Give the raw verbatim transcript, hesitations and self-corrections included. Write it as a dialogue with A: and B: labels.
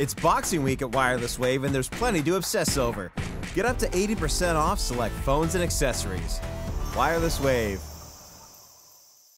A: It's Boxing Week at WIRELESSWAVE, and there's plenty to obsess over. Get up to eighty percent off select phones and accessories. WIRELESSWAVE.